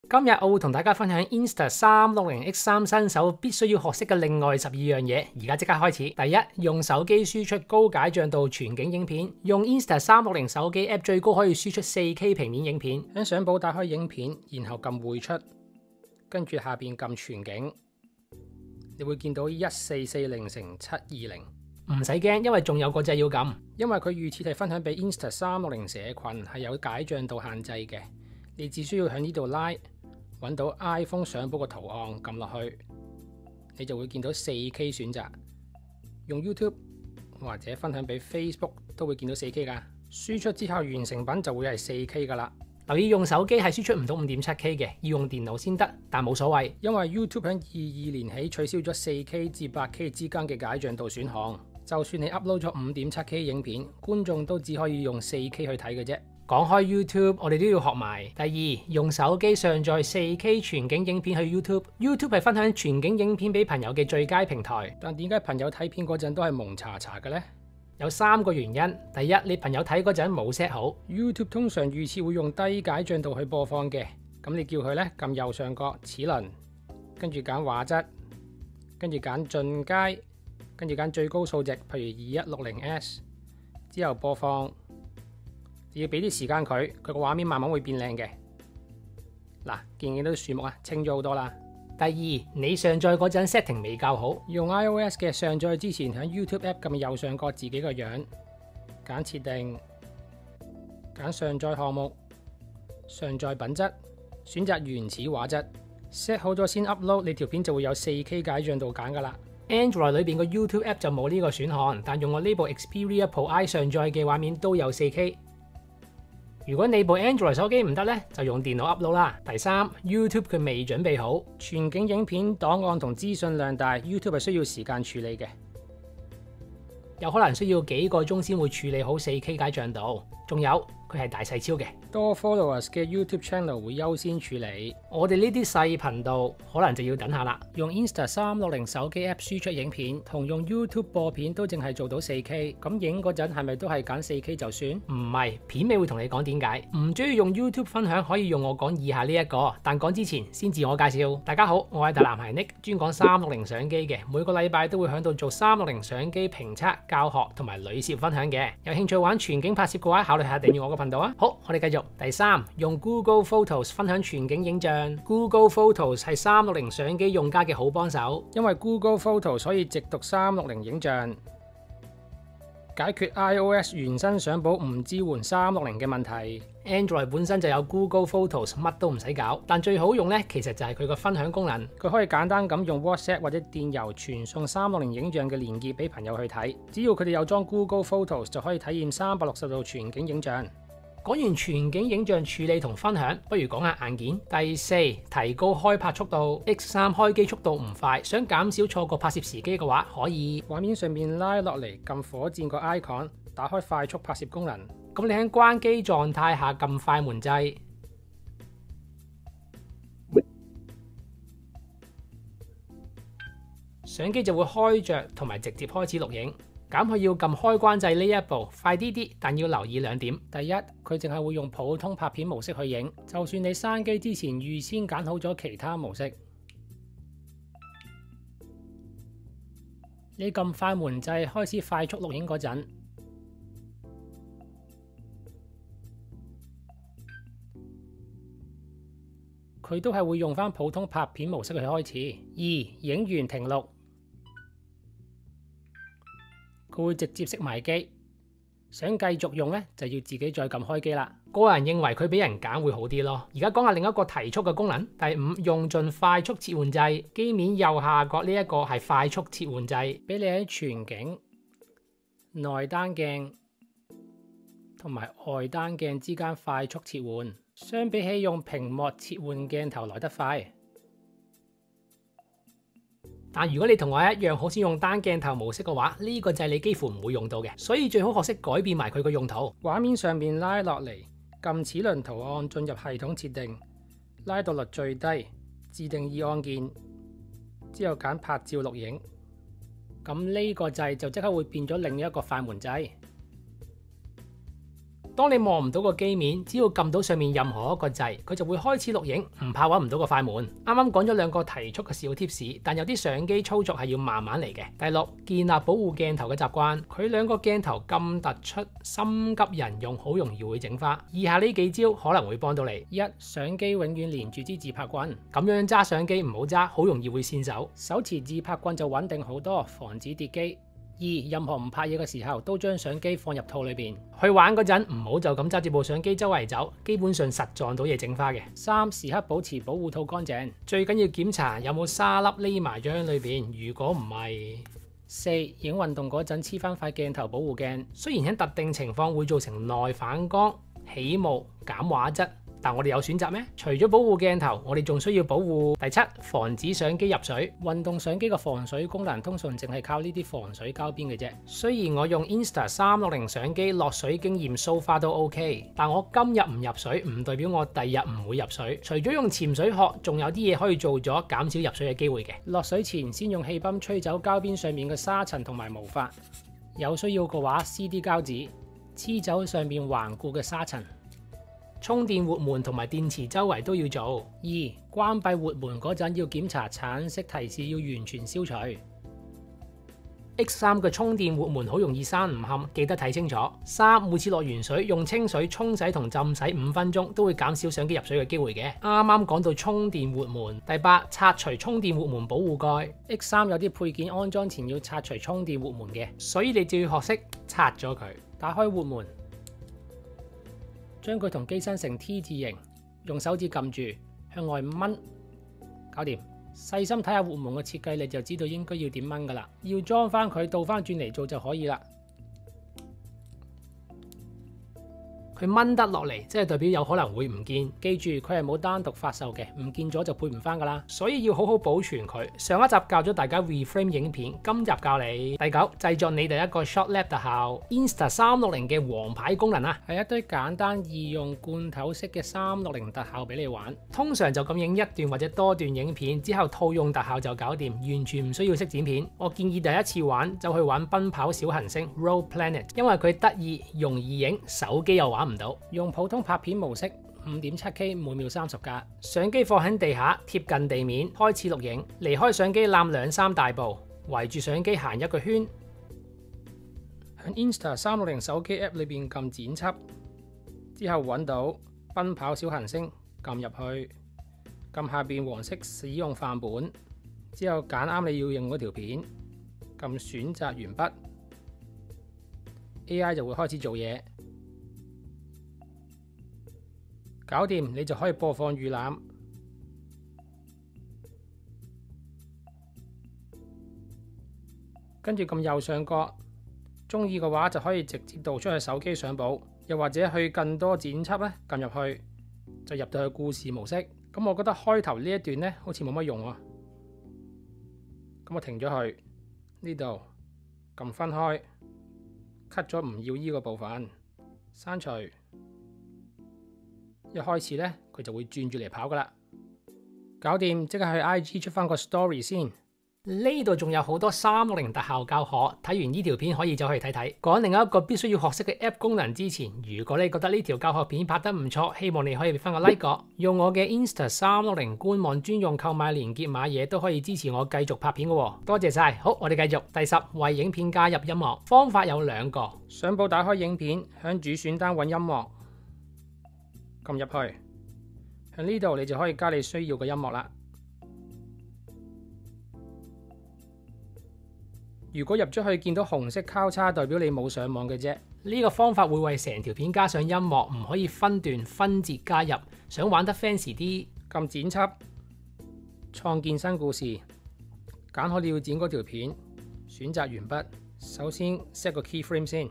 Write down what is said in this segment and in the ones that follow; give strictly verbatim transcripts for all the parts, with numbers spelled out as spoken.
今日我會同大家分享 Insta 三六零 X 三新手必須要學識嘅另外十二樣嘢，而家即刻開始。第一，用手機輸出高解像度全景影片。用 Insta 三六零手機 App 最高可以輸出 四K 平面影片。喺相簿打開影片，然後撳匯出，跟住下邊撳全景，你會見到一四四零乘七二零。唔使驚，因為仲有個掣要撳，因為佢預設係分享俾 Insta 三六零社群，係有解像度限制嘅。你只需要喺呢度拉，揾到 iPhone 相簿個圖案，撳落去，你就會見到四 K 選擇。用 YouTube 或者分享俾 Facebook 都會見到四 K 噶。輸出之後完成品就會係四 K 噶啦。留意用手機係輸出唔到五點七 K 嘅，要用電腦先得，但冇所謂，因為 YouTube 喺二二年起取消咗四 K 至八 K 之間嘅解像度選項。就算你 upload 咗五點七 K 影片，觀眾都只可以用四 K 去睇嘅啫。講開 YouTube， 我哋都要學埋。第二，用手機上載四 K 全景影片去 YouTube。YouTube 係分享全景影片俾朋友嘅最佳平台。但點解朋友睇片嗰陣都係蒙查查嘅呢？有三個原因。第一，你朋友睇嗰陣冇 set 好。YouTube 通常預設會用低解像度去播放嘅。咁你叫佢呢，撳右上角齒輪，跟住揀畫質，跟住揀進階，跟住揀最高數值，譬如二一六零 S， 之後播放。要俾啲時間佢，佢個畫面慢慢會變靚嘅。嗱，見唔見到啲樹木啊？清咗好多啦。第二，你上載嗰陣 setting 未較好。用 iOS 嘅上載之前，喺 YouTube App 撳右上角自己個樣，揀設定，揀上載項目，上載品質，選擇原始畫質。set 好咗先 upload，你條片就會有四 K 解像度揀噶啦。Android 裏邊個 YouTube App 就冇呢個選項，但用我呢部 Xperia Pro I 上載嘅畫面都有四 K。如果你部 Android 手機唔得呢，就用電腦 upload 啦。第三， YouTube 佢未準備好全景影片檔案同資訊量大， YouTube 係需要時間處理嘅，有可能需要幾個鐘先會處理好四 K 解像度。仲有佢係大細超嘅，多 followers 嘅 YouTube channel 會優先處理。我哋呢啲細頻道可能就要等下啦。用 Insta 三六零手機 App 輸出影片，同用 YouTube 播片都淨係做到四 K， 咁影嗰陣係咪都係揀四 K 就算？唔係，片尾會同你講點解。唔中意用 YouTube 分享可以用我講以下呢一個，但講之前先自我介紹。大家好，我係大男孩 Nick， 專講三六零相機嘅，每個禮拜都會響度做三六零相機評測、教學同埋女攝分享嘅。有興趣玩全景拍攝嘅話，考慮下訂閱我個頻道啊。好，我哋繼續。第三，用 Google Photos 分享全景影像。Google Photos 係三六零相機用家嘅好幫手，因為 Google Photos 可以直讀三六零影像，解決 iOS 原生相簿唔支援三六零嘅問題。Android 本身就有 Google Photos， 乜都唔使搞。但最好用呢，其實就係佢個分享功能。佢可以簡單咁用 WhatsApp 或者電郵傳送三六零影像嘅連結俾朋友去睇。只要佢哋有裝 Google Photos， 就可以體驗三百六十度全景影像。講完全景影像處理同分享，不如講下硬件。第四，提高開拍速度。X 三開機速度唔快，想減少錯過拍攝時機嘅話，可以畫面上面拉落嚟撳火箭個 icon， 打開快速拍攝功能。咁你喺關機狀態下撳快門掣，相機就會開着同埋直接開始錄影。減去要撳開關掣呢一步，快啲啲，但要留意兩點。第一，佢淨係會用普通拍片模式去影，就算你閂機之前預先揀好咗其他模式，你撳快門掣開始快速錄影嗰陣，佢都係會用返普通拍片模式去開始。二，影完停錄。佢會直接熄埋機，想繼續用呢，就要自己再撳開機啦。個人認為佢俾人揀會好啲咯。而家講下另一個提速嘅功能。第五，用盡快速切換掣。機面右下角呢一個係快速切換掣，俾你喺全景、內單鏡同埋外單鏡之間快速切換。相比起用屏幕切換鏡頭來得快。但如果你同我一樣好少用單鏡頭模式嘅話，呢個掣你幾乎唔會用到嘅，所以最好學識改變埋佢個用途。畫面上面拉落嚟，撳齒輪圖案進入系統設定，拉到率最低，自定義按鍵，之後揀拍照錄影，咁呢個掣就即刻會變咗另一個快門掣。 當你望唔到個機面，只要撳到上面任何一個掣，佢就會開始錄影，唔怕揾唔到個快門。啱啱講咗兩個提速嘅小貼士，但有啲相機操作係要慢慢嚟嘅。第六，建立保護鏡頭嘅習慣。佢兩個鏡頭咁突出，心急人用好容易會整花。以下呢幾招可能會幫到你。一，相機永遠連住支自拍棍，咁樣揸相機唔好揸，好容易會跣手。手持自拍棍就穩定好多，防止跌機。二，任何唔拍嘢嘅時候，都將相機放入套裏邊。去玩嗰陣唔好就咁揸住部相機周圍走，基本上實撞到嘢整花嘅。三，時刻保持保護套乾淨，最緊要檢查有冇沙粒匿埋咗喺裏邊。如果唔係，四，影運動嗰陣黐翻塊鏡頭保護鏡，雖然喺特定情況會造成內反光、起霧、減畫質。但我哋有選擇咩？除咗保護鏡頭，我哋仲需要保護第七，防止相機入水。運動相機嘅防水功能通常淨係靠呢啲防水膠邊嘅啫。雖然我用 Insta 三六零相機落水經驗 so far 都 OK， 但我今日唔入水唔代表我第日唔會入水。除咗用潛水殼，仲有啲嘢可以做咗減少入水嘅機會嘅。落水前先用氣泵吹走膠邊上面嘅沙塵同埋毛髮，有需要嘅話 C D 膠紙黐走上面頑固嘅沙塵。充電活門同埋電池周圍都要做。二，關閉活門嗰陣要檢查橙色提示要完全消除。X 三 嘅充電活門好容易閂唔冚，記得睇清楚。三，每次落完水用清水沖洗同浸洗五分鐘，都會減少相機入水嘅機會嘅。啱啱講到充電活門。第八，拆除充電活門保護蓋。X 三 有啲配件安裝前要拆除充電活門嘅，所以你就要學識拆咗佢。打開活門。將佢同機身成 T 字形，用手指撳住向外掹，搞掂。細心睇下活門嘅設計，你就知道應該要點掹噶啦。要裝翻佢倒翻轉嚟做就可以啦。佢掹得落嚟，即係代表有可能會唔見。記住佢係冇單獨發售嘅，唔見咗就配唔翻噶啦。所以要好好保存佢。上一集教咗大家 reframe 影片，今集教你第九，製作你第一個 shot lab 特效。Insta 三六零嘅王牌功能啊，係一堆簡單易用罐頭式嘅三六零特效俾你玩。通常就咁影一段或者多段影片之後套用特效就搞掂，完全唔需要識剪片。我建議第一次玩就去玩奔跑小行星 Rogue Planet， 因為佢得意容易影，手機又玩唔到。用普通拍片模式 五點七K 每秒三十格，相機放喺地下貼近地面，開始錄影。離開相機攬兩三大步，圍住相機行一個圈。喺 Insta 三六零手機 App 裏邊撳剪輯，之後揾到奔跑小行星，撳入去，撳下邊黃色使用範本，之後揀啱你要用嗰條片，撳選擇完畢 ，A I 就會開始做嘢。搞掂，你就可以播放預覽。跟住撳右上角，中意嘅話就可以直接導出去手機相簿，又或者去更多剪輯咧，撳入去就入到去故事模式。咁我覺得開頭呢一段咧好似冇乜用喎，咁我停咗去呢度，撳分開 ，cut 咗唔要依個部分，刪除。一開始咧，佢就會轉住嚟跑噶啦。搞掂，即刻去 I G 出翻個 story 先。呢度仲有好多三六零特效教學，睇完呢條片可以走去睇睇。講另一個必須要學識嘅 app 功能之前，如果你覺得呢條教學片拍得唔錯，希望你可以俾翻個 like 我。用我嘅 Insta 三六零官網專用購買連結買嘢都可以支持我繼續拍片嘅喎。多謝晒。好，我哋繼續。第十，為影片加入音樂方法有兩個。相簿打開影片，響主選單揾音樂。撳入去，喺呢度你就可以加你需要嘅音樂啦。如果入咗去見到紅色交叉，代表你冇上網嘅啫。呢個方法會為成條片加上音樂，唔可以分段分節加入。想玩得 fancy 啲，撳剪輯，創建新故事，揀好你要剪嗰條片，選擇完畢。首先 set 個 keyframe 先。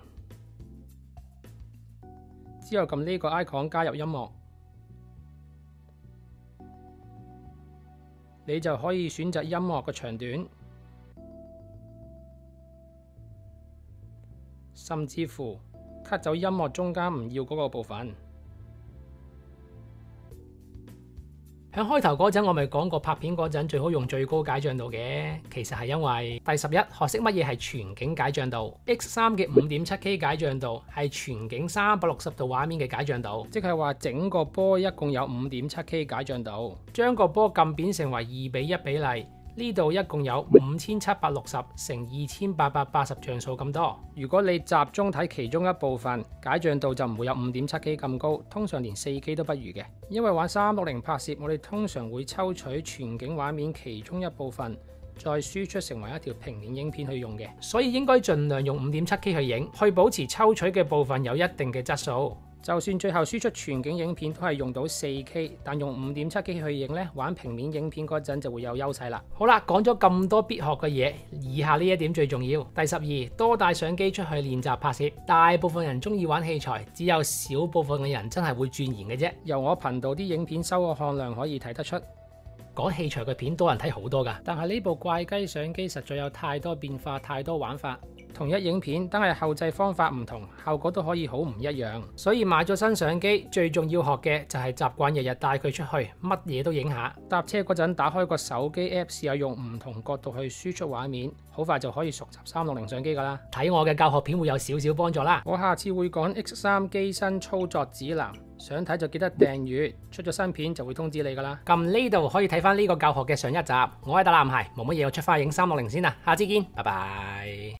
之後撳呢個 icon 加入音樂，你就可以選擇音樂嘅長短，甚至乎 cut 走音樂中間唔要嗰個部分。喺喺開頭嗰陣我咪講過拍片嗰陣最好用最高解像度嘅，其實係因為第十一學識乜嘢係全景解像度 ，X 三 嘅 五點七 K 解像度係全景三百六十度畫面嘅解像度，即係話整個波一共有 五點七 K 解像度，將個波撳扁成為二比一比例。呢度一共有五千七百六十乘二千八百八十像素咁多。如果你集中睇其中一部分，解像度就唔會有 五點七 K 咁高，通常連四 K 都不如嘅。因為玩三六零拍攝，我哋通常會抽取全景畫面其中一部分，再輸出成為一條平面影片去用嘅，所以應該盡量用 五點七 K 去影，去保持抽取嘅部分有一定嘅質素。就算最後輸出全景影片都係用到 四 K， 但用 五點七 K 去影呢，玩平面影片嗰陣就會有優勢啦。好啦，講咗咁多必學嘅嘢，以下呢一點最重要。第十二，多帶相機出去練習拍攝。大部分人中意玩器材，只有少部分嘅人真係會鑽研嘅啫。由我頻道啲影片收嘅看量可以睇得出。講器材嘅片多人睇好多㗎，但係呢部怪雞相機實在有太多變化，太多玩法。同一影片，但係後製方法唔同，效果都可以好唔一樣。所以買咗新相機，最重要學嘅就係習慣日日帶佢出去，乜嘢都影下。搭車嗰陣打開個手機 app 試下用唔同角度去輸出畫面，好快就可以熟習三六零相機㗎啦。睇我嘅教學片會有少少幫助啦。我下次會講 X 三 機身操作指南，想睇就記得訂閱，出咗新片就會通知你㗎啦。撳呢度可以睇翻呢個教學嘅上一集。我係大男孩，冇乜嘢，我出翻去影三六零先啦。下次見，拜拜。